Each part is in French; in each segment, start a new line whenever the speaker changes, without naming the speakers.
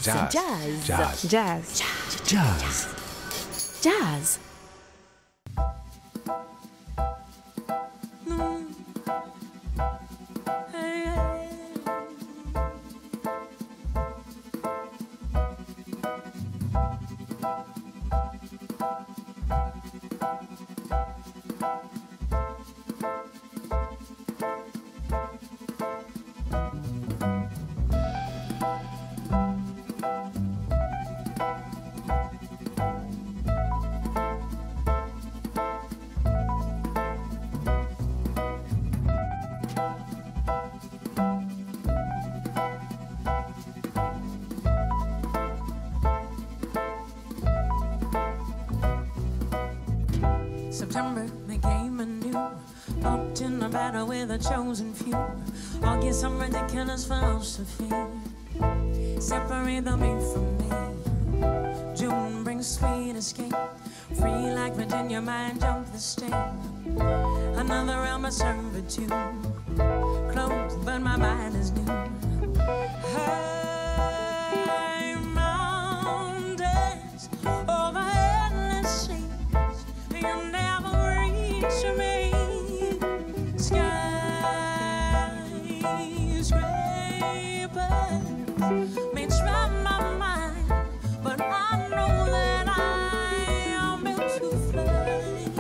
Jazz.
Jazz.
Jazz.
Jazz.
Jazz.
Jazz.
September became anew, walked in a battle with a chosen few. August, some ridiculous philosophy separate the me from me. June brings sweet escape, free like Virginia, mind jump the state. Another realm of servitude, closed but my mind is new. High mountains over endless seas, you never reach me. Skyscrapers may trap my mind, but I know that I am built to fly.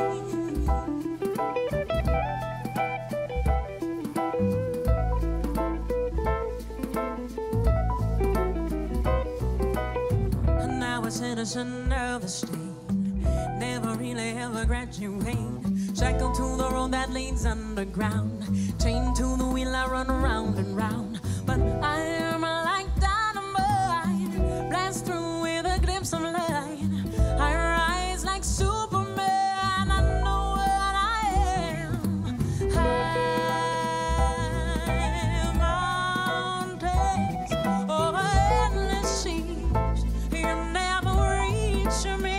And now a citizen of the state, never really ever graduate. Shackled to the road that leads underground, chained to the wheel I run round and round. But I am like dynamite, blast through with a glimpse of light. I rise like Superman, I know what I am. High mountains over endless seas, you never reach me.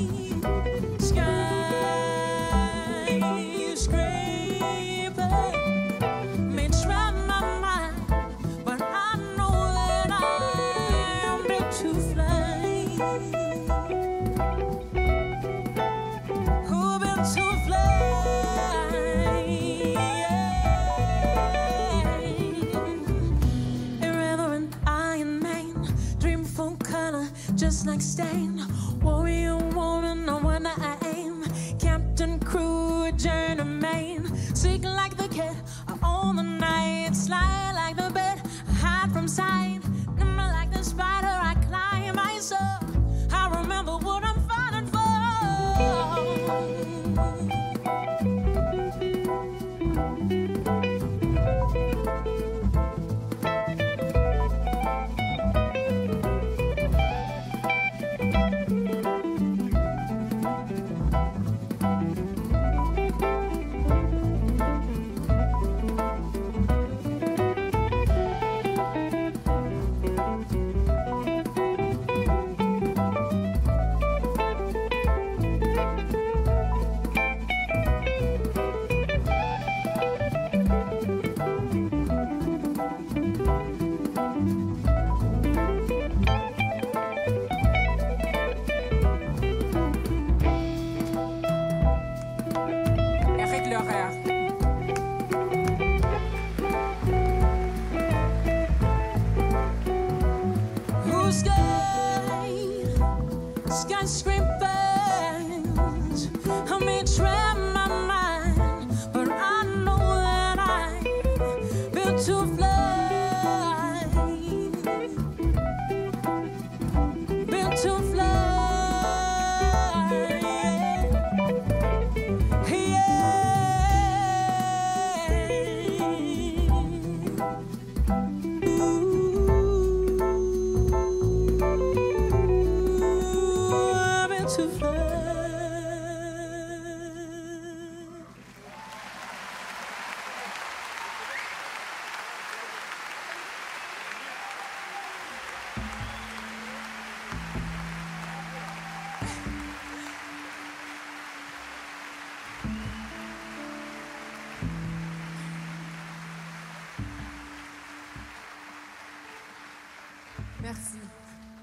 Just like Stain, warrior woman, no wonder I aim. Captain, crew, journeyman, sick like the cat, I own the night. Slide like the bed, I hide from sight. Nimble like the spider, I climb my soul. I remember what I'm fighting for. Skyscrapers, I may trap my mind, but I know that I'm built to fly. Built to fly.
Merci.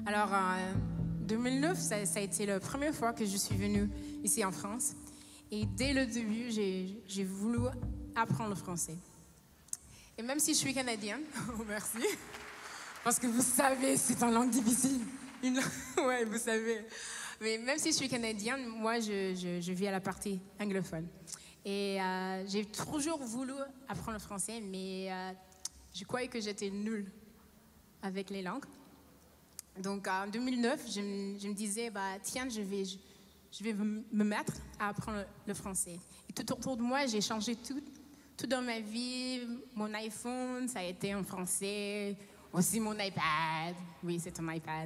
Alors, en 2009, ça a été la première fois que je suis venue ici en France. Et dès le début, j'ai voulu apprendre le français. Et même si je suis canadienne, oh merci, parce que vous savez, c'est une langue difficile. Ouais, vous savez. Mais même si je suis canadienne, moi, je vis à la partie anglophone. Et j'ai toujours voulu apprendre le français, mais je croyais que j'étais nulle avec les langues. Donc, en 2009, je me disais, bah, tiens, je vais me mettre à apprendre le français. Et tout autour de moi, j'ai changé tout dans ma vie. Mon iPhone, ça a été en français. Aussi mon iPad. Oui, c'est un iPad.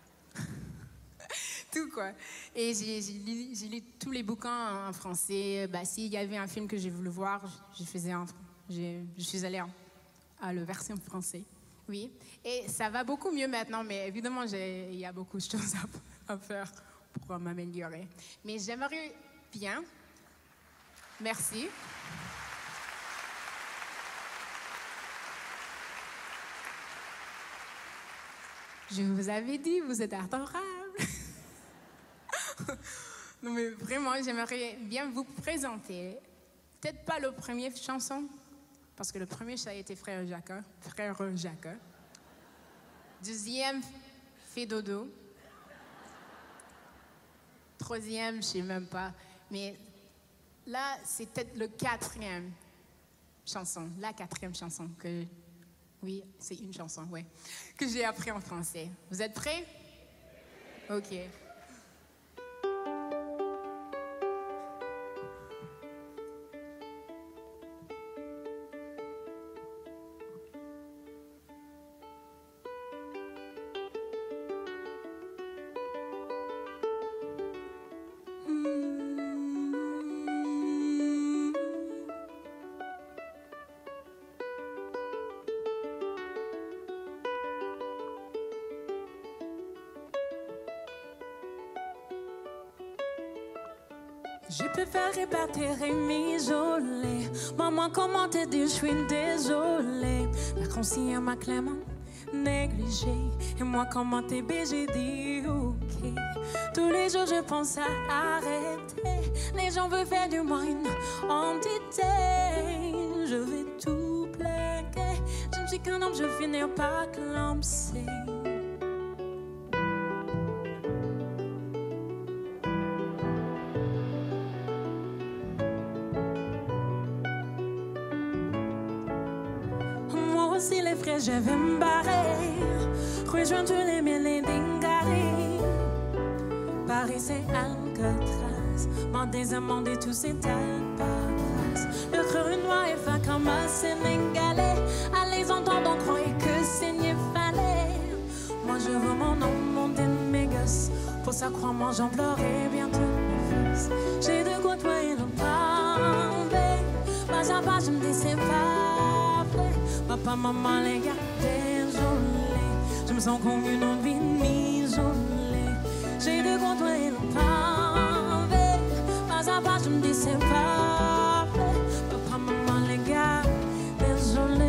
Tout, quoi. Et j'ai lu tous les bouquins en français. Bah, s'il y avait un film que j'ai voulu voir, je suis allée à la version française. Oui. Et ça va beaucoup mieux maintenant, mais évidemment, il y a beaucoup de choses à faire pour m'améliorer. Mais j'aimerais bien. Merci. Je vous avais dit, vous êtes adorable. Non, mais vraiment, j'aimerais bien vous présenter. Peut-être pas la première chanson, parce que le premier, ça a été Frère Jacques. Deuxième, Fais dodo. Troisième, je sais même pas. Mais là, c'est peut-être la quatrième chanson que... Oui, c'est une chanson, ouais, que j'ai appris en français. Vous êtes prêts? OK.
Je préfère répartir et m'isoler. Maman, comment t'aider? Je suis désolée. La conscience m'a clairement négligée. Et moi, comment t'aider? J'ai dit OK. Tous les jours, je pense à arrêter. Les gens veulent faire du moi une entité. Je vais tout plaquer. Je ne suis qu'un homme, je finis par clamser. Si les frères, je vais me barrer. Rejoindre tous les mille et dingaris. Paris, c'est Alcatraz. M'en désamender tous ces tapas. Le creux noir est fait comme un Sénégalais. À les entendre, on croyait que saigner fallait. Moi, je veux mon nom, mon mes gosses. Pour ça, crois-moi, j'en pleurais bientôt mes fils. J'ai de quoi toi et le pavé. Pas à pas, je me dis, c'est pas vrai. Papa, maman, les gars, désolé. Je me sens comme une autre vie isolée. J'ai de quoi toi et le pavé. Pas à pas, je me dis c'est pas vrai. Papa, maman, les gars, désolé.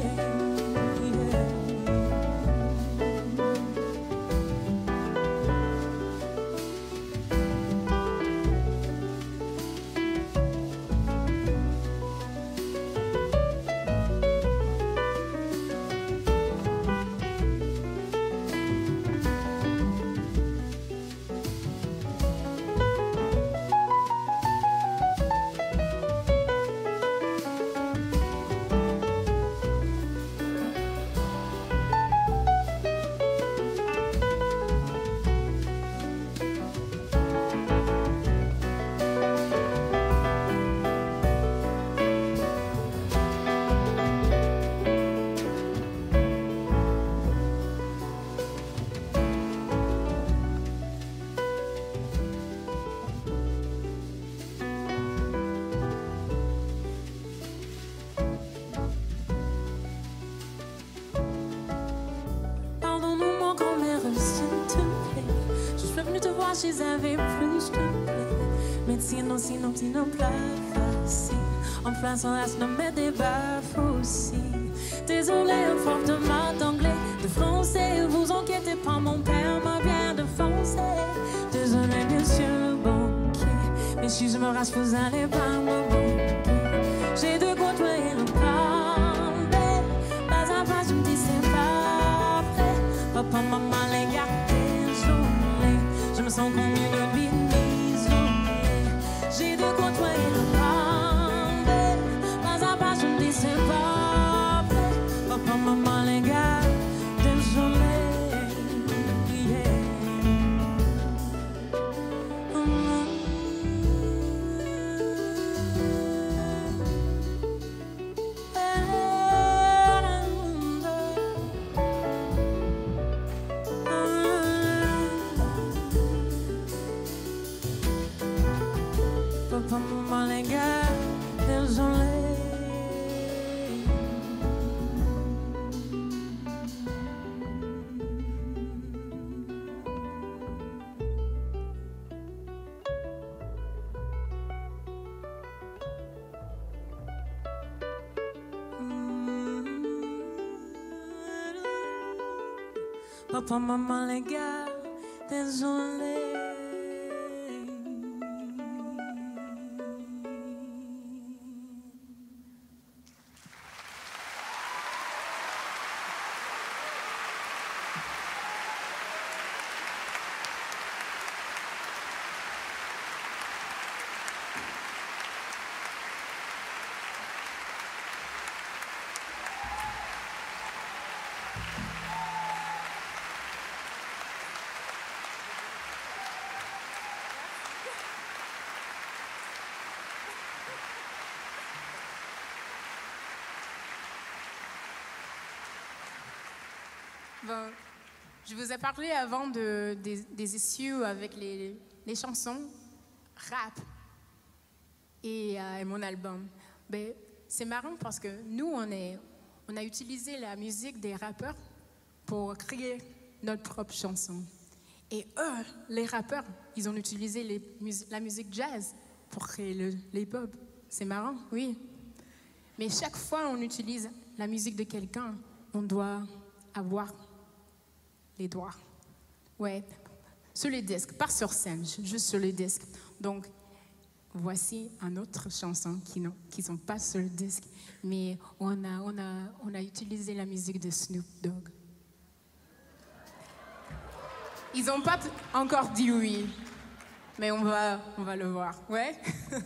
J'avais plus de plaie. Médecine, sinon, plat facile. En place, on reste nommé des baffes aussi. Désolé, un fort de maths d'anglais, de français. Vous inquiétez pas, mon père français. Désolé, monsieur le banquier, mais si je me rase, vous allez pas me manquer. J'ai de côtoyer le parler, pas à pas, je me dis c'est pas vrai. Papa, maman, les gars, désolé, je me sens comme une bine isolée. J'ai de côtoyer le parler, pas à pas, je me dis c'est pas vrai. Papa, maman, les gars, désolé. Maman, les gars, désolé. Papa, maman, les gars, désolé.
Bon, je vous ai parlé avant des issues avec les chansons rap et mon album. Ben, c'est marrant parce que nous, on a utilisé la musique des rappeurs pour créer notre propre chanson. Et eux, les rappeurs, ils ont utilisé la musique jazz pour créer le hip-hop. C'est marrant, oui. Mais chaque fois on utilise la musique de quelqu'un, on doit avoir les droits. Ouais, sur les disques, pas sur scène, juste sur les disques. Donc, voici une autre chanson qui sont pas sur le disque, mais on a utilisé la musique de Snoop Dogg. Ils n'ont pas encore dit oui, mais on va le voir, ouais.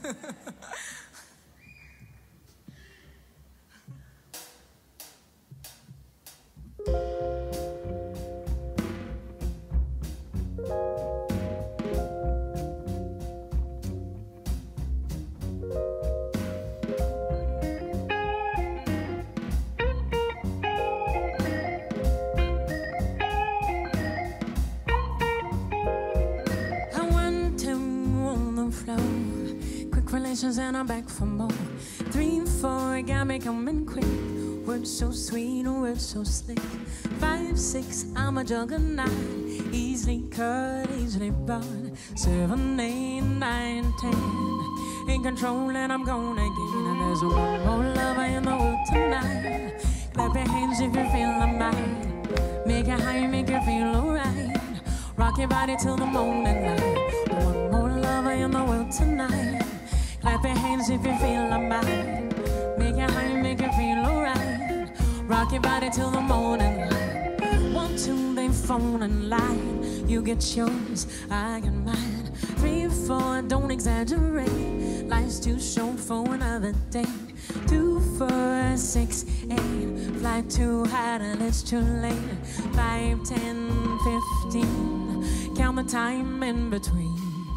And I'm back for more. 3, 4, got me coming quick. Words so sweet, words so slick. 5, 6, I'm a juggernaut. Easily cut, easily bought. 7, 8, 9, 10. In control and I'm gonna get. And there's one more lover in the world tonight. Clap your hands if you feel the might. Make it high, make it feel alright. Rock your body till the morning light. One more lover in the world tonight. Clap your hands if you feel alright. Make it high, make it feel alright. Rock your body till the morning light. 1, 2, they phone and line. You get yours, I get mine. 3, 4, don't exaggerate. Life's too short for another day. 2, 4, 6, 8. Fly too high and it's too late. 5, 10, 15. Count the time in between.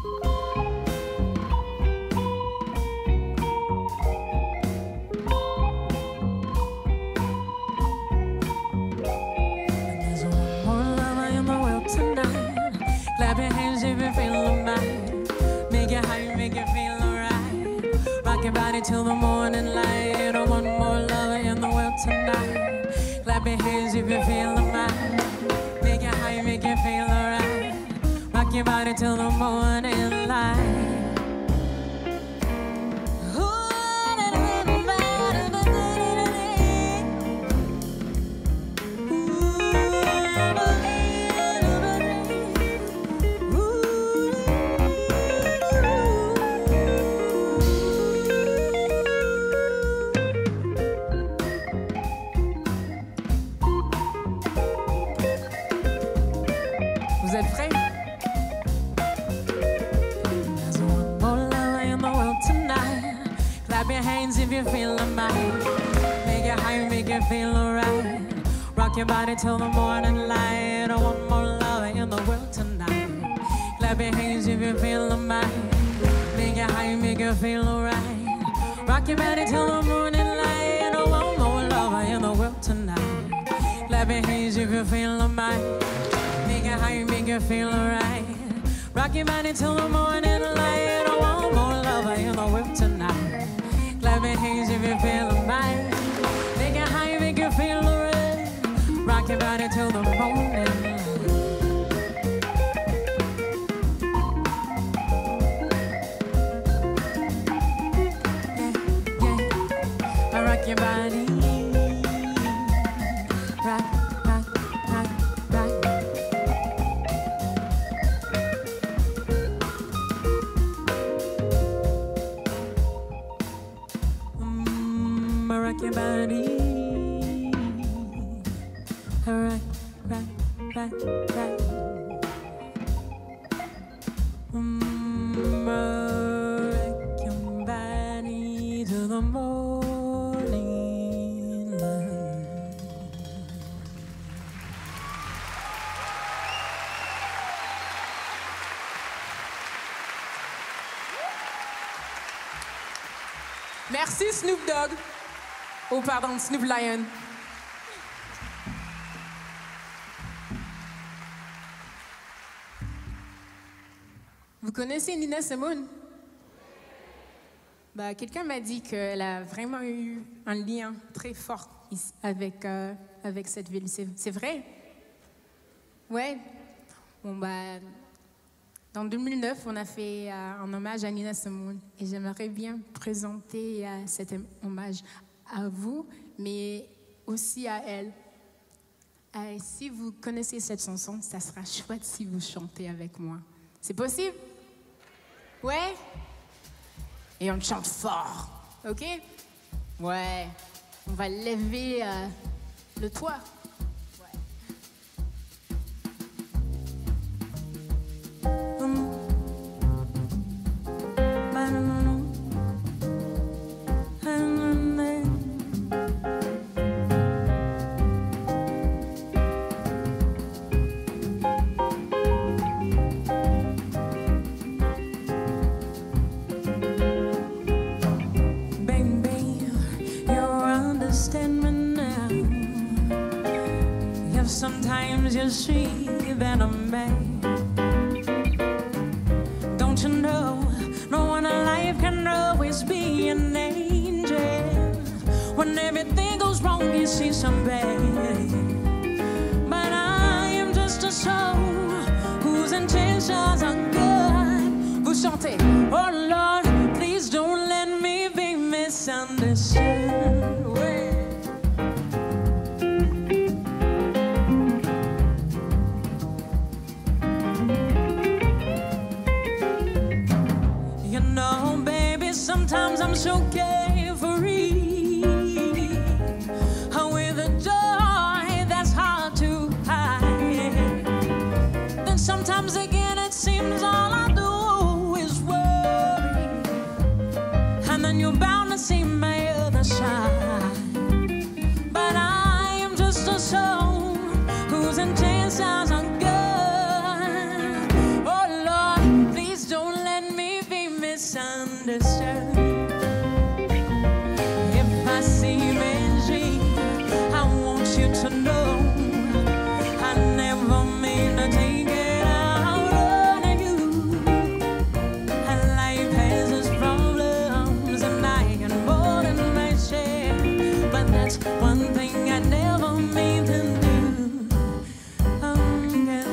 Clap your hands if you feel alright. Make it high, make it feel alright. Rock your body till the morning light. Oh, one more lover in the world tonight. Clap your hands if you feel alright. Make it high, make it feel alright. Rock your body till the morning light.
Vous êtes prêts?
There's one more lover in the world tonight. Clap your hands if you feel the might. Make it high, make it feel alright. Rock your body till the morning light. One more lover in the world tonight. Clap your hands if you feel the might. Make it high, make it feel alright. Rock your body till the morning light. One more lover in the world tonight. Clap your hands if you feel the might. Make it high, make it feel alright. Rock your body till the morning light. One more lover in the world tonight. Clap your hands if you feel the might. Make it high, make it feel alright. Rock your body till the morning light. Rock your body, rock, rock, rock, rock. Rock your body, rock, rock, rock, rock. Rock your body to the morning light.
Merci Snoop Dogg. Oh pardon, Snoop Lion. Vous connaissez Nina Simone? Bah, quelqu'un m'a dit qu'elle a vraiment eu un lien très fort avec cette ville. C'est vrai? Ouais. Bon, bah, en 2009, on a fait un hommage à Nina Simone. Et j'aimerais bien présenter cet hommage à vous, mais aussi à elle. Si vous connaissez cette chanson, ça sera chouette si vous chantez avec moi. C'est possible? Ouais? Et on chante fort, ok? Ouais. On va lever le toit.
Sometimes you see that I'm mad. Don't you know, no one alive can always be an angel. When everything goes wrong, you see some bad. But I am just a soul whose intentions are good. Vous chantez, oh Lord, please don't let me be misunderstood. Sometimes I'm so carefree, with a joy that's hard to hide. Then sometimes again it seems all I do is worry, and then you're bound to see my other side. But I am just a soul whose intentions are good. Oh Lord, please don't let me be misunderstood. To know I never mean to take it out on you. And life has its problems, and I can more than my share. But that's one thing I never mean to do.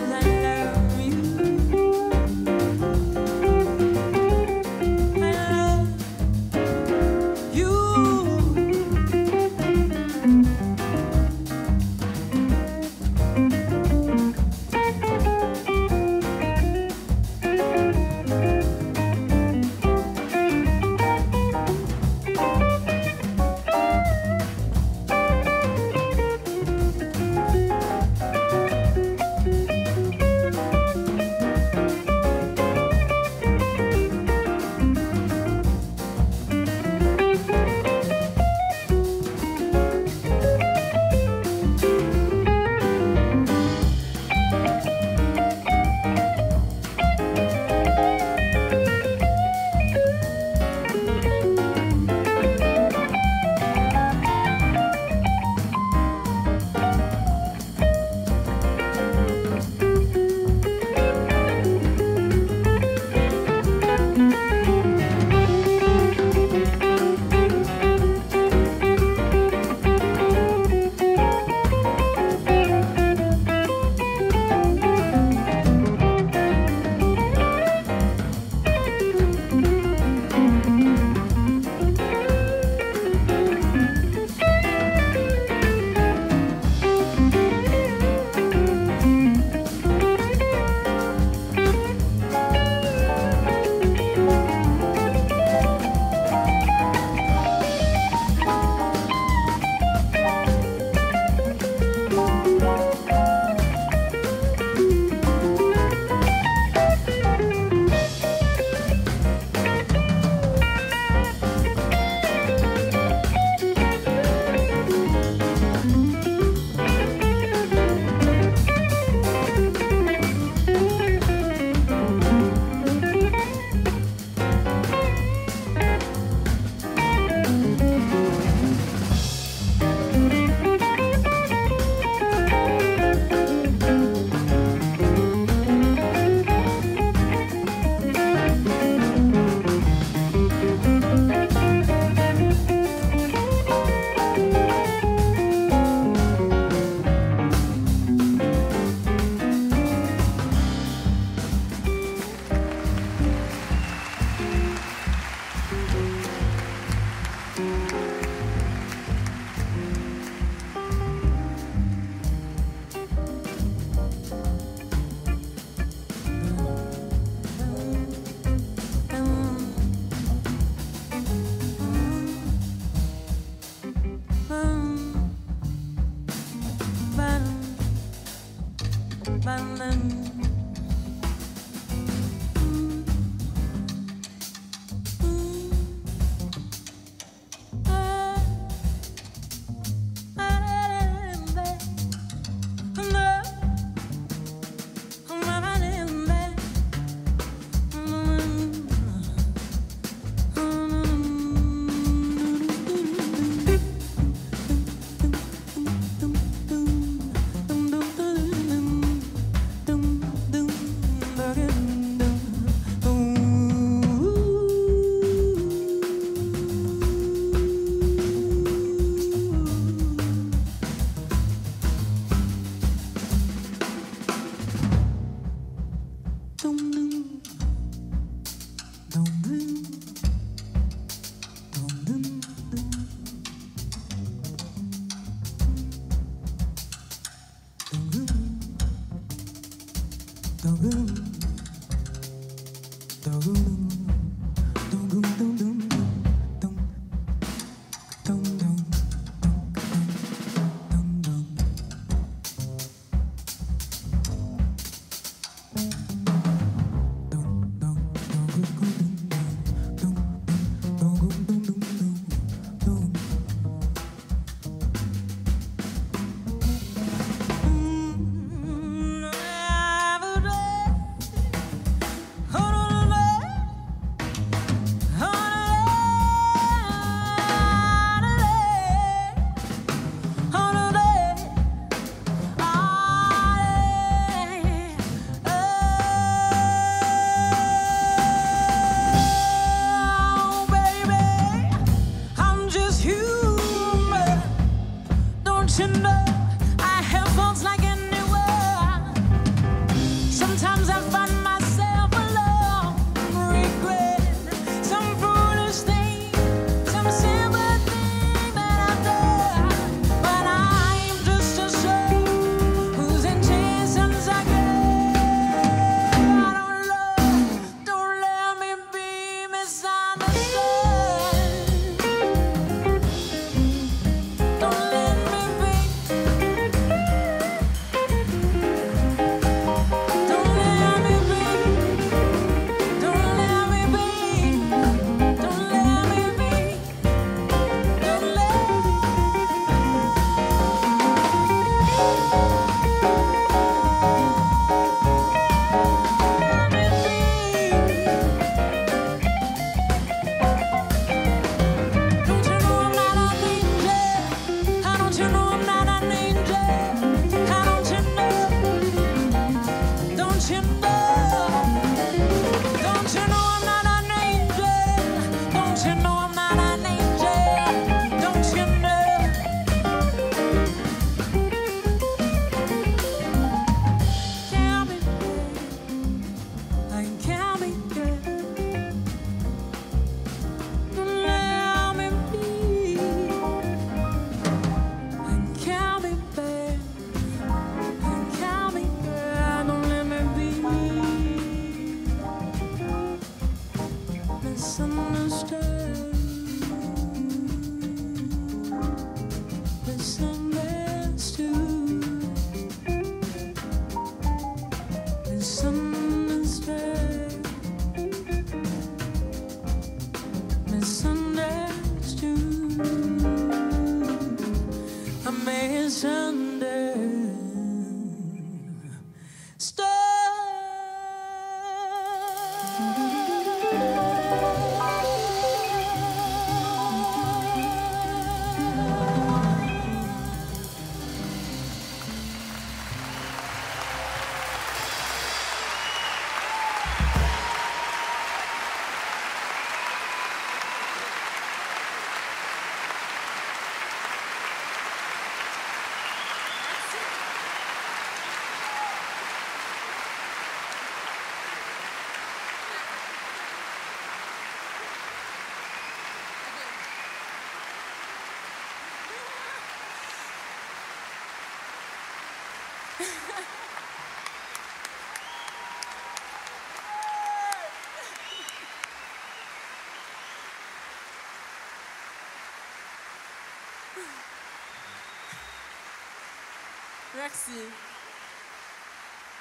Merci.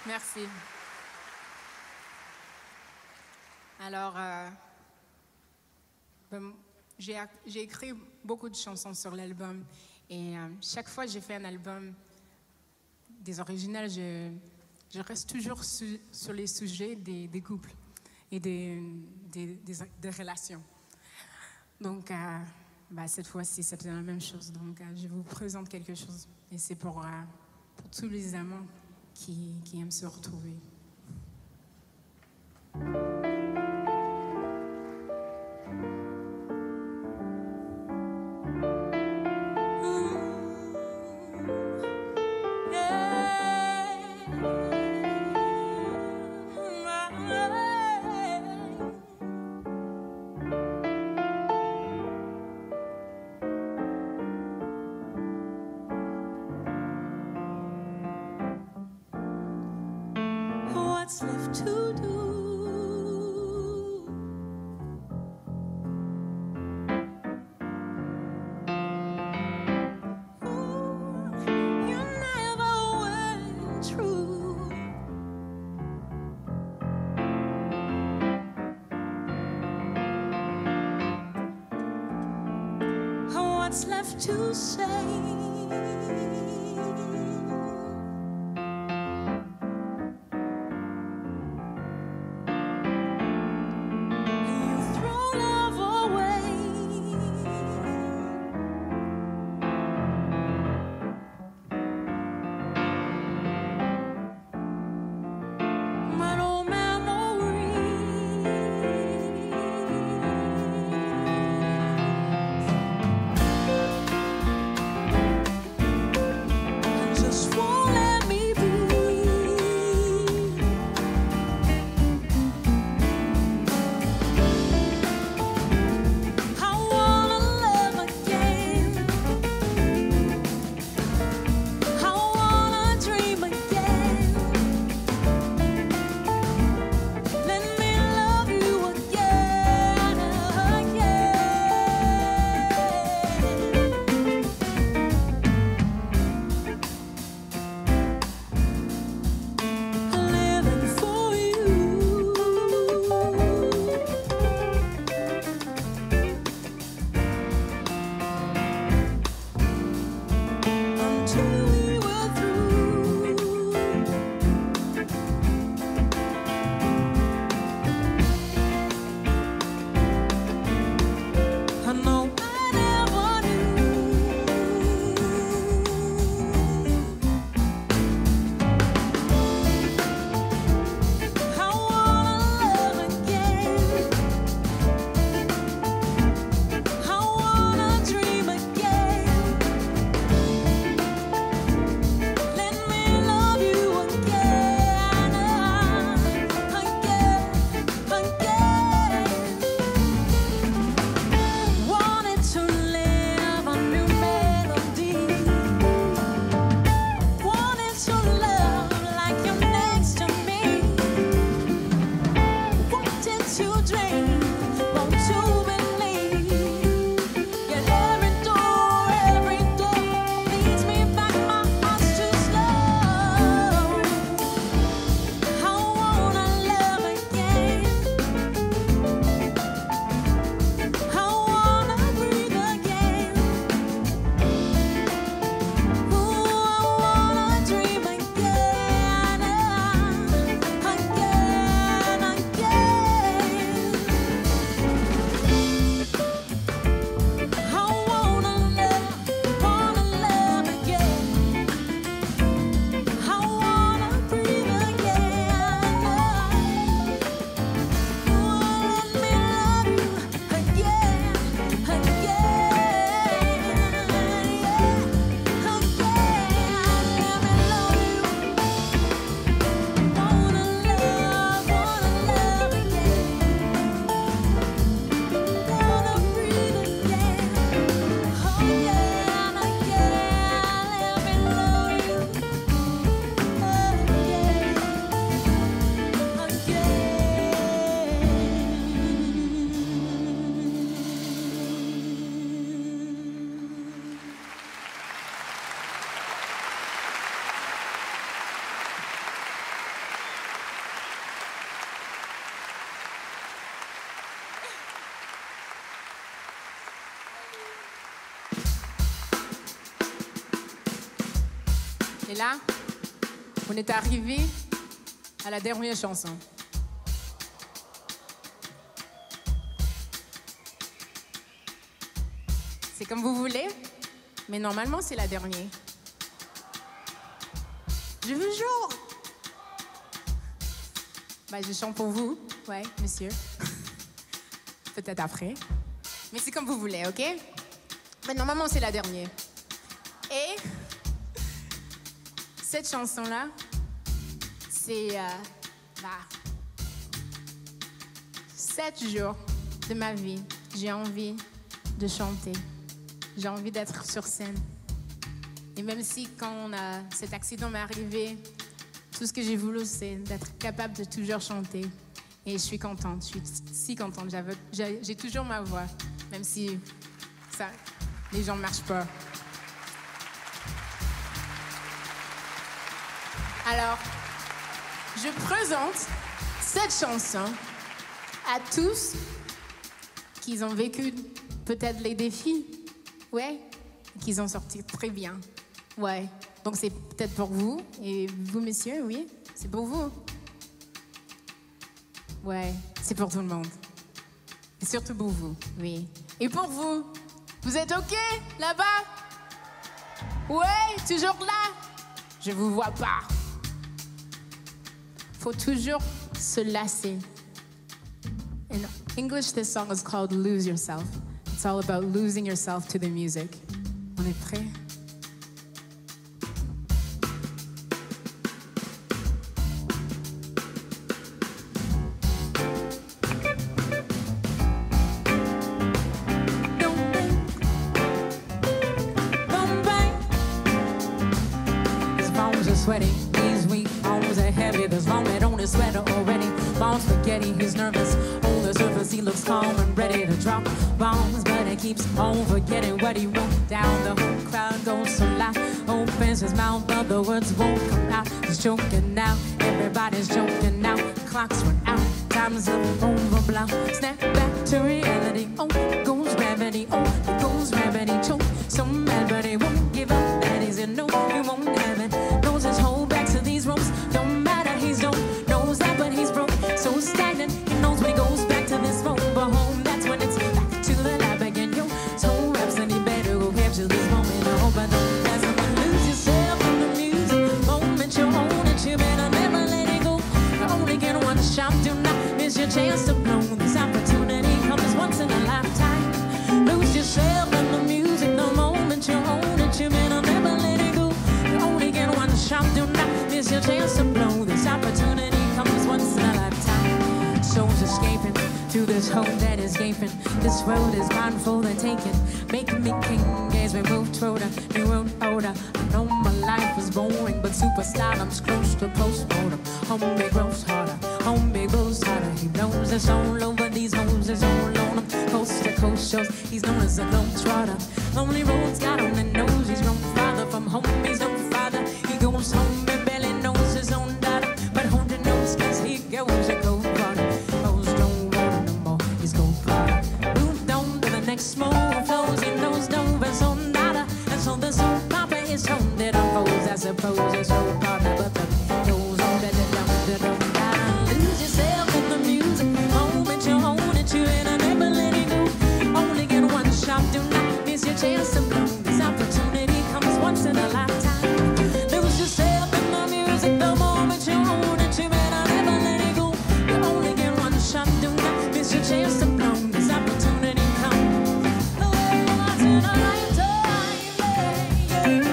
Merci. Alors, j'ai écrit beaucoup de chansons sur l'album et chaque fois que j'ai fait un album des originales, je reste toujours sur les sujets des couples et des relations. Donc, cette fois-ci, c'est la même chose. Donc, je vous présente quelque chose et c'est pour tous les amants qui aiment se retrouver.
What's left to do? You never went true. What's left to say?
Et là, on est arrivé à la dernière chanson. C'est comme vous voulez, mais normalement, c'est la dernière. Je vous jure. Bah, je chante pour vous. Ouais, monsieur. Peut-être après. Mais c'est comme vous voulez, OK? Mais normalement, c'est la dernière. Et cette chanson-là, c'est 7 jours de ma vie. J'ai envie de chanter. J'ai envie d'être sur scène. Et même si quand cet accident m'est arrivé, tout ce que j'ai voulu, c'est d'être capable de toujours chanter. Et je suis contente, je suis si contente. J'ai toujours ma voix, même si les gens ne marchent pas. Alors, je présente cette chanson à tous qui ont vécu peut-être les défis, ouais, qu'ils ont sorti très bien, ouais. Donc c'est peut-être pour vous, et vous, messieurs, oui, c'est pour vous. Ouais, c'est pour tout le monde. Et surtout pour vous, oui. Et pour vous, vous êtes OK là-bas? Ouais, toujours là? Je vous vois pas. Faut toujours se lasser. In English, this song is called Lose Yourself. It's all about losing yourself to the music. On est prêts?
Sweaty, knees weak, arms are heavy. There's vomit on his sweater already. Bombs spaghetti, he's nervous. On the surface, he looks calm and ready to drop bombs, but he keeps on forgetting what he wrote down. The whole crowd goes so loud, opens his mouth, but the words won't come out. He's choking now, everybody's choking now. Clocks run out, time's up, over, blow. Snap back to reality. Oh, goes gravity. Oh, it goes gravity. Choke, so mad, but he won't give up. That is a no, he won't have it. Knows his whole back to these ropes. Don't matter, he's dope. Knows that, but he's broke. So stagnant, he knows when he goes back to this phone. But home, that's when it's back to the lab again. Yo, so raps and he better go capture this moment. I hope I don't pass him and lose yourself in the music. Moment you own it, you better never let it go. You only get one shot, do not miss your chance to blow. This opportunity comes once in a lifetime. Lose yourself in the music. The moment you own it, you better never let it go. You only get one shot, do not miss your chance to blow. This opportunity comes once in a lifetime. Souls escaping through this hole that is gaping. This road is mine for the taking. Making me king as we move toward a new world order. I know my life was boring, but superstardom's close to postmortem. Homie grows harder, homie grows harder. He knows it's all over these hoes, it's all on him. Coast to coast shows, he's known as a lone trotter. Lonely roads got on the nose, he's grown farther from home, he's no father. He goes home and barely knows his own daughter. But hold the nose, cause he goes a gold water. Hoes don't want him no more, he's gold water. Moved on to the next smooth flows, he knows no his own daughter. And so this old papa is home that unfolds, I suppose it's no partner, but the goes on that don't matter. Lose yourself in the music, moment you own it, you better never let it go. Only get one shot, do not miss your chance to blow. This opportunity comes once in a lifetime. Lose yourself in the music, the moment you own it, you better never let it go. You only get one shot, do not miss your chance to blow. This opportunity comes once in a lifetime, yeah.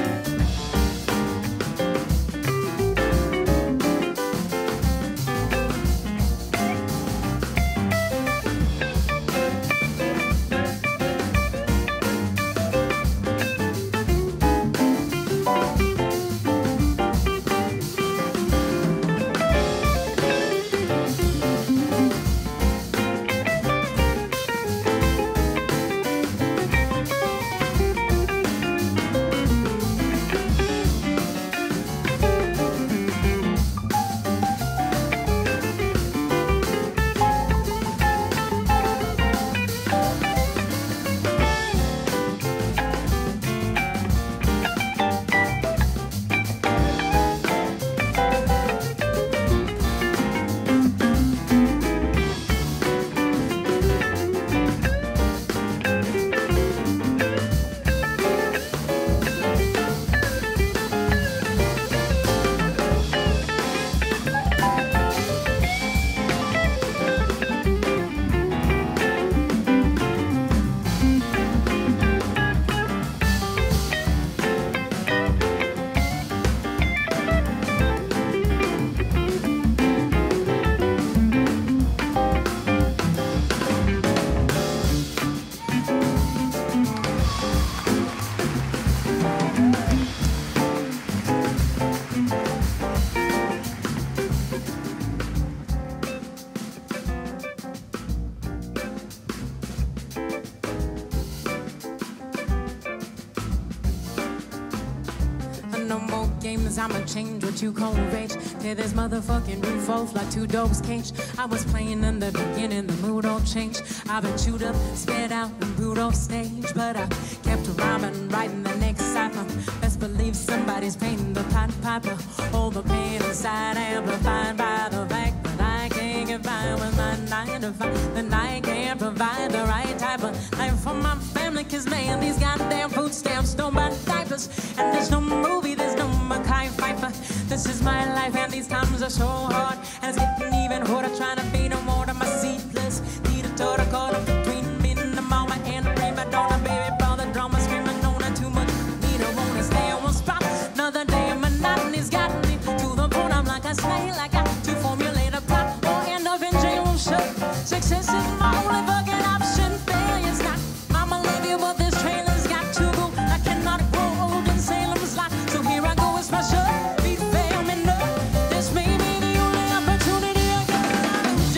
as I'ma change what you call rage. Tear this motherfucking roof off like two dogs cage. I was playing in the beginning, the mood all changed. I've been chewed up, spit out, and booed off stage. But I kept rhyming, writing the next cipher. Best believe somebody's paying the Pied Piper. All the pain inside amplified by the fact that I can't get by with my 9 to 5. Then I can't provide the right type of life for my family. Cause man, these goddamn food stamps don't buy diapers. And there's no movie, there's no Mackay Pfeiffer. This is my life and these times are so hard. And it's getting even harder trying to be no more to my seat. Plus, need a total corner between me and the mama and the prima donna. Baby, brother, drama screaming on her too much. Need a wanna stay on one spot. Another day of monotony's got me to the point I'm like a snail. I got to formulate a plot or end up in jail. Show success is my only fucking option. Failure's not. Mama love you, but this trailer's got to go. I cannot grow old in Salem's lot. So here I go, it's my show. Be fair, me no. This may be the only opportunity I get.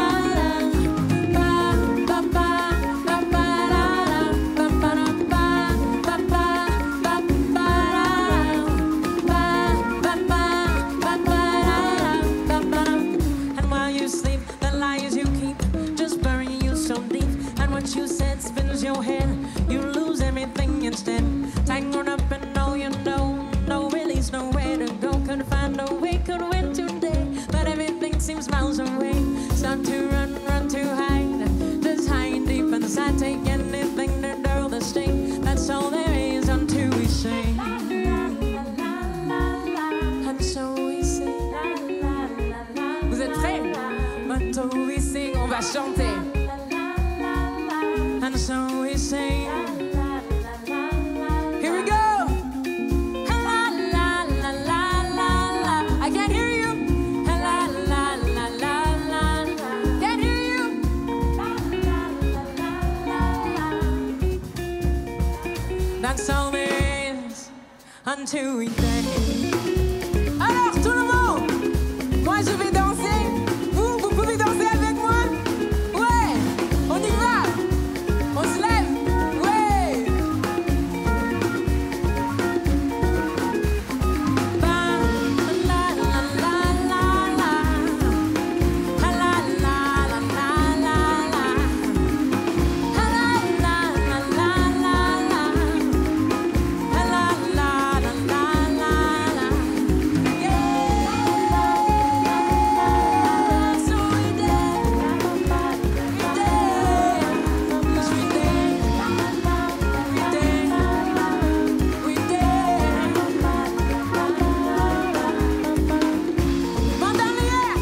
instead. Tangled up in all you know, no release, nowhere to go. Couldn't find a way, could win today, but everything seems miles away. Start to run to hide, just hide deep inside. Take anything to dull the sting. That's all there is until we sing. And so we sing.
Vous êtes prêts?
Until we sing,
On va chanter.
and so we sing. Here we go. La la la la la la. I can't hear you. La la la la la. Can't hear you. That's all there is until we die. Alors tout le monde, moi je vais danser. Vous pouvez danser avec moi? Ouais, on y va. On se lève. Ouais. Ba, la la la la la. La la la la la la. La la la la la la. La la la la la la. Yeah. So we dance, we dance, we dance, we dance, we dance. Main dans l'air.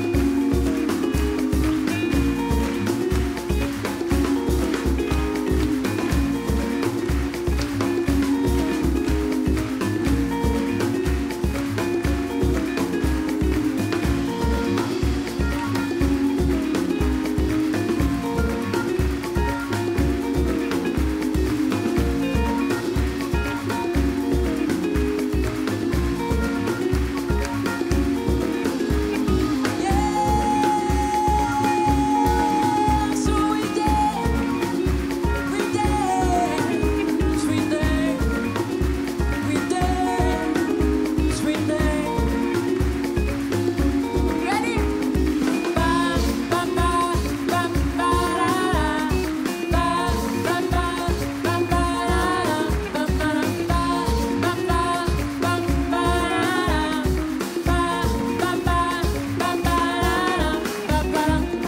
So we dance, we dance, we dance, we dance, we dance. Ready? Ba ba ba ba ba da. Ba ba ba ba ba da. Ba ba ba ba ba ba da. Ba ba ba ba ba da. Ba ba.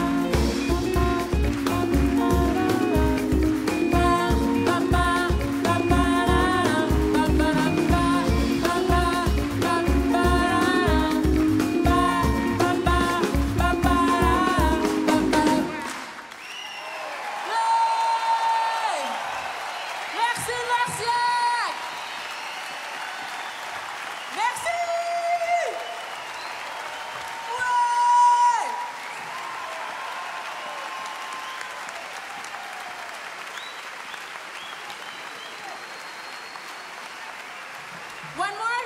Merci, Martial! Merci! Ouais! One more?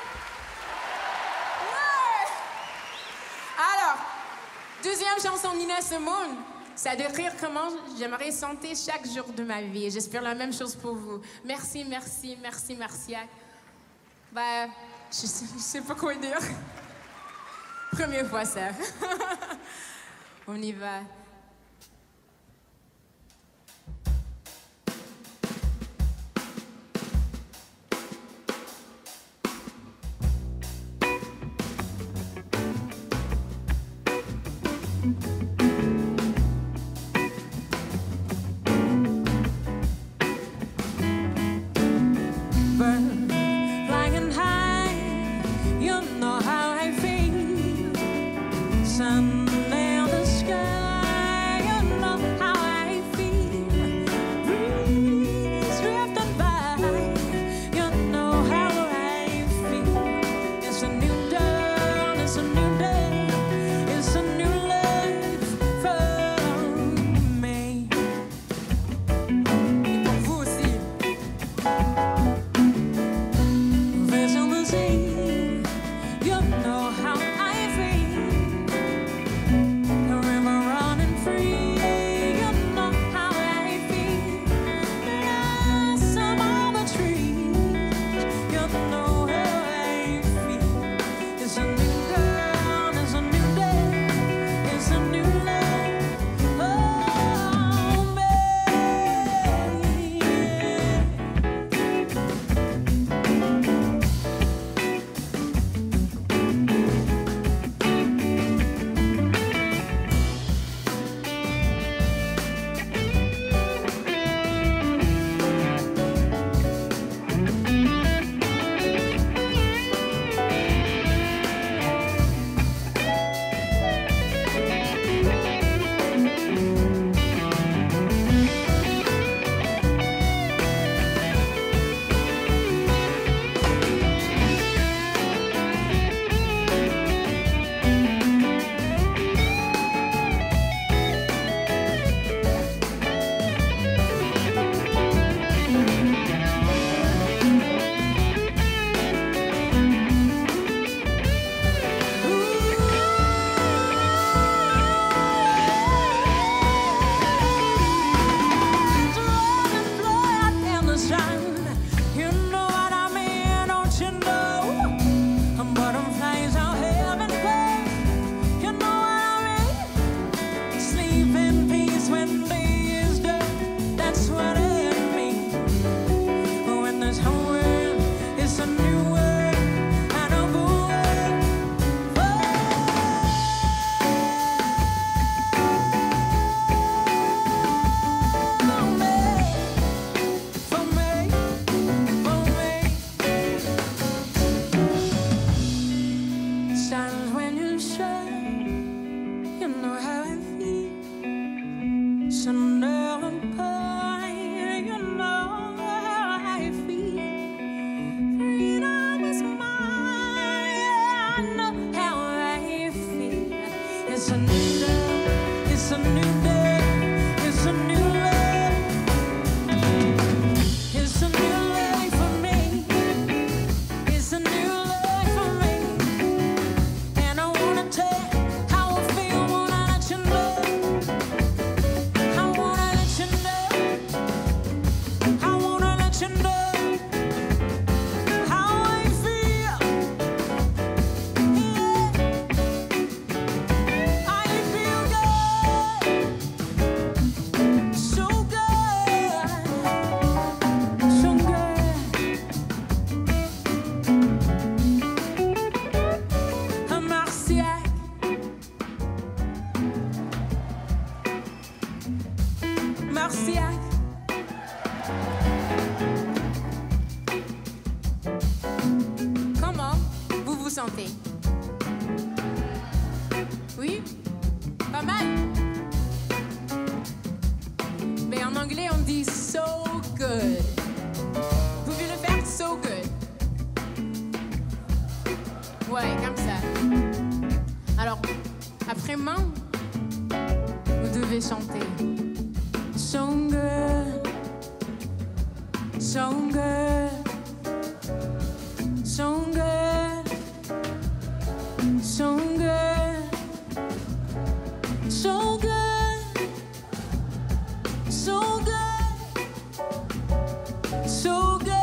Ouais! Alors, deuxième chanson Nina Simone. Ça décrire comment j'aimerais chanter chaque jour de ma vie. J'espère la même chose pour vous. Merci, merci, merci, Martial. Ben, je sais pas quoi dire. Première fois ça. On y va. Bird flying high, you know how I feel. Sun in the sky. you know how I feel. So now I'm fine, you know how I feel. Freedom is mine, yeah, I know how I feel. It's a new day, it's a new day, it's a new life. It's a new life for me. It's a new life for me. And I wanna tell you how I feel, wanna let you know. I wanna let you know. I wanna let you know how I feel. Yeah. I feel good. So good. So good. Un Martiac. Martiac.
Comment vous vous sentez? Oui? Pas mal? Mais en anglais, on dit so good. Vous pouvez le faire so good. Ouais, comme ça. Alors, après moi, vous devez chanter.
So good. So good. So good. So good. So good. So good. So good.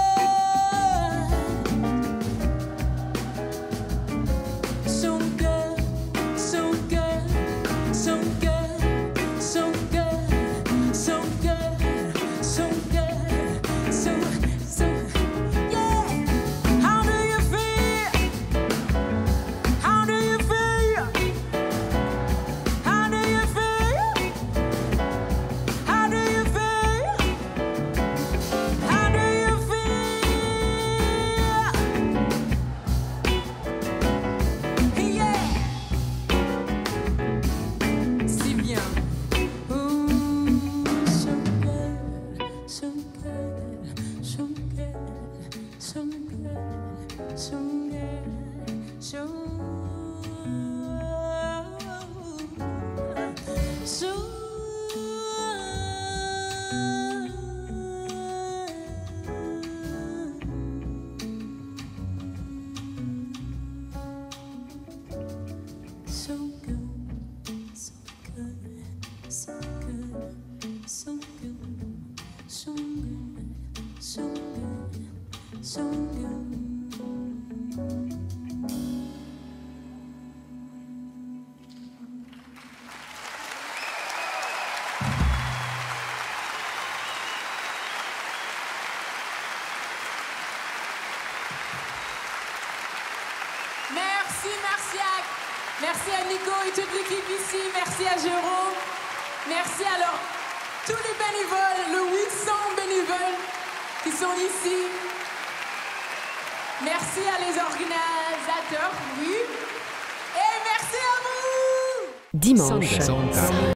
So good. So good. So good. So good. So good. So good. So yeah. How do you feel? How do you feel? How do you feel? How do you feel? How do you feel? Yeah.
Si bien.
Ooh, so good, so good, so good, so good, so good, so so good, so good, so good, so good, so good, so good, so good.
Merci Martiac. Merci à Nico et toute l'équipe ici. Merci à Jarreau. Merci à tous les bénévoles, le 800 bénévoles qui sont ici. Merci à les organisateurs, oui. Et merci à vous.
Dimanche.